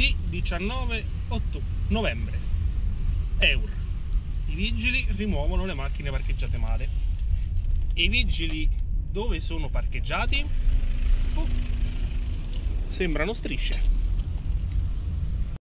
Giovedì 19 novembre. Eur. I vigili rimuovono le macchine parcheggiate male. E i vigili dove sono parcheggiati? Sembrano strisce.